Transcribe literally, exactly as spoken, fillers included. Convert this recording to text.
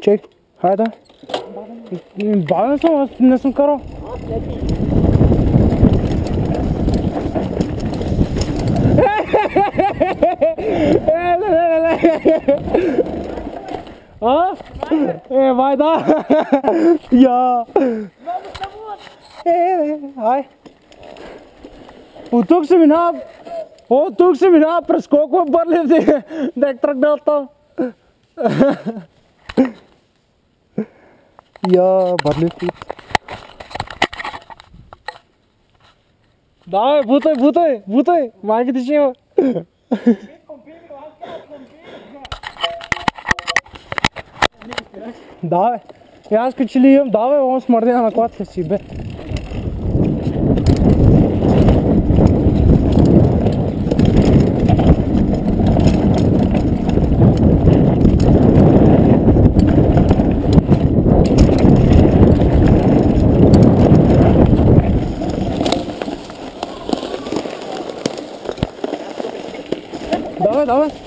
Чек, хайде. Бавен съм, аз не съм карал. А? Е, Вайда! Я! Е, ай! От тук се минава... От тук се минава през колко бърлив да е тръгнал там. Я, бърлив пит. Давай, бутай, бутай, бутай! Майка ти ще има. Давай! И аз като че ли имам, давай, он смърдя на клатка си, бе. Давай, давай!